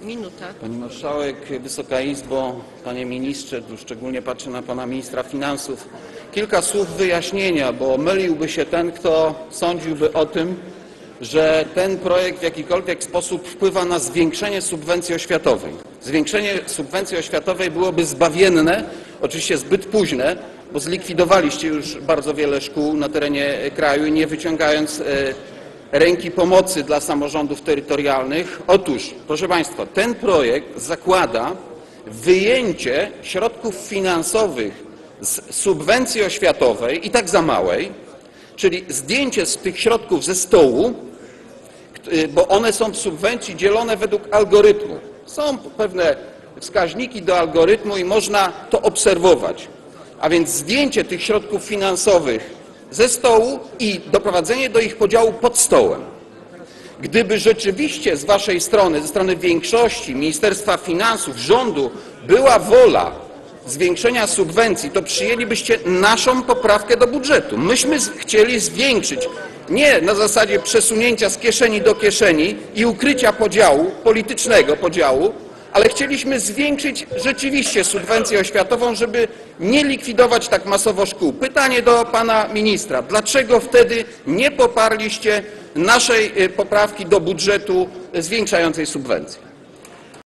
Minuta. Pani Marszałek, Wysoka Izbo, Panie Ministrze, tu szczególnie patrzę na Pana Ministra Finansów. Kilka słów wyjaśnienia, bo myliłby się ten, kto sądziłby o tym, że ten projekt w jakikolwiek sposób wpływa na zwiększenie subwencji oświatowej. Zwiększenie subwencji oświatowej byłoby zbawienne, oczywiście zbyt późne, bo zlikwidowaliście już bardzo wiele szkół na terenie kraju, nie wyciągając ręki pomocy dla samorządów terytorialnych. Otóż, proszę Państwa, ten projekt zakłada wyjęcie środków finansowych z subwencji oświatowej, i tak za małej, czyli zdjęcie z tych środków ze stołu, bo one są w subwencji dzielone według algorytmu. Są pewne wskaźniki do algorytmu i można to obserwować. A więc zdjęcie tych środków finansowych ze stołu i doprowadzenie do ich podziału pod stołem. Gdyby rzeczywiście z Waszej strony, ze strony większości, Ministerstwa Finansów, rządu była wola zwiększenia subwencji, to przyjęlibyście naszą poprawkę do budżetu. Myśmy chcieli zwiększyć, nie na zasadzie przesunięcia z kieszeni do kieszeni i ukrycia podziału, politycznego podziału, ale chcieliśmy zwiększyć rzeczywiście subwencję oświatową, żeby nie likwidować tak masowo szkół. Pytanie do Pana Ministra. Dlaczego wtedy nie poparliście naszej poprawki do budżetu zwiększającej subwencję?